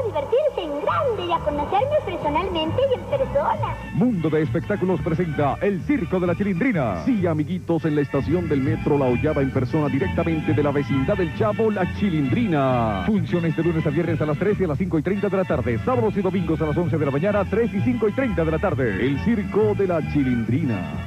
a divertirse en grande y a conocerme personalmente y en persona. Mundo de Espectáculos presenta El Circo de la Chilindrina. Sí, amiguitos, en la estación del metro La Hollada en persona directamente de la vecindad del Chavo, La Chilindrina. Funciones de lunes a viernes a las 3 y a las 5:30 de la tarde. Sábados y domingos a las 11 de la mañana, 3 y 5:30 de la tarde. El Circo de la Chilindrina.